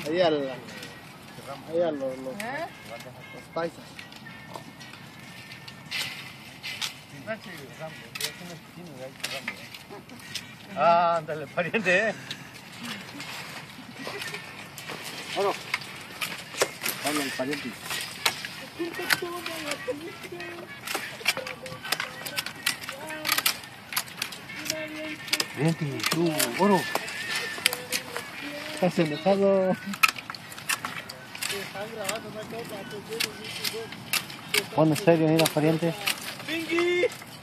ahí a los paisas. Ah, ándale, pariente, Bueno, habla el pariente. Pariente, tú, oro. Estás enojado. Pon en serio, mira, pariente. ¡Pinky!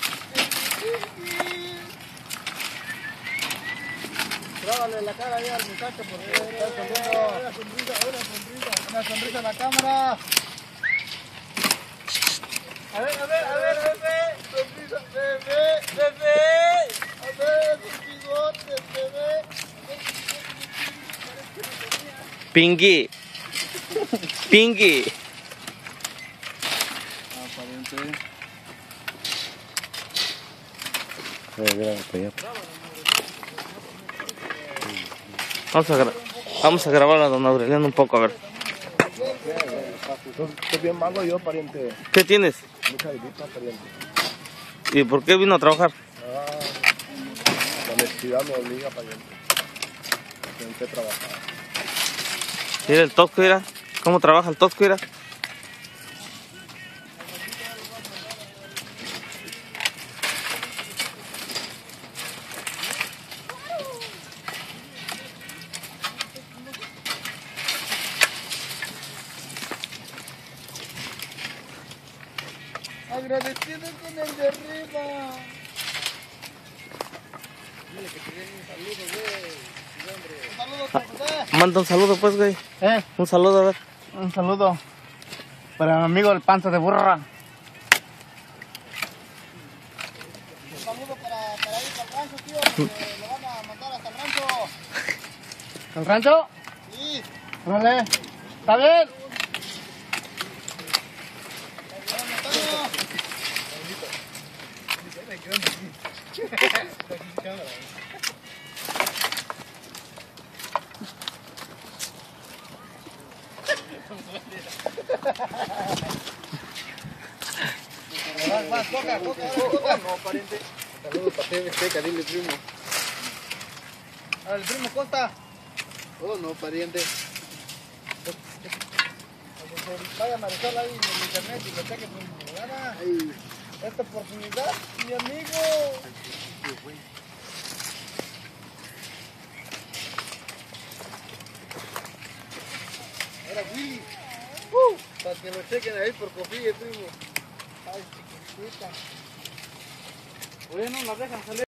Grábale la cara ahí al muchacho porque está sonriendo. Una sonrisa a la cámara. A ver, bebé. Sonrisa, bebé. A ver, sus bigotes, bebé. Pinky. Pinky. Pariente. Vamos a grabar a don Aureliano un poco, a ver. Estoy bien malo yo, pariente. ¿Qué tienes? Mucha grita, pariente. ¿Y por qué vino a trabajar? La necesidad me obliga, pariente. Tengo que trabajar. Mira el tosco, mira. ¿Cómo trabaja el tosco, mira? Agradecido con el de arriba. Dile que te den un saludo, güey. Un saludo, José. Manda un saludo, pues, güey. Un saludo, a ver. Un saludo para mi amigo el panza de burra. Un saludo para ir al rancho, tío, porque lo van a mandar hasta el rancho. ¿Al rancho? Sí. Órale. ¿Está bien? Vas, coca. No, pariente. Saludos para TV Seca, dile primo. A ver, el primo Costa. Oh, no, pariente. Vaya a Marisol ahí en el internet y lo cheque por mi programa. Esta oportunidad, mi amigo. Era Willy. Para que lo chequen ahí por Cofía, primo. Ay, chiquitita. Oye, no nos dejan salir.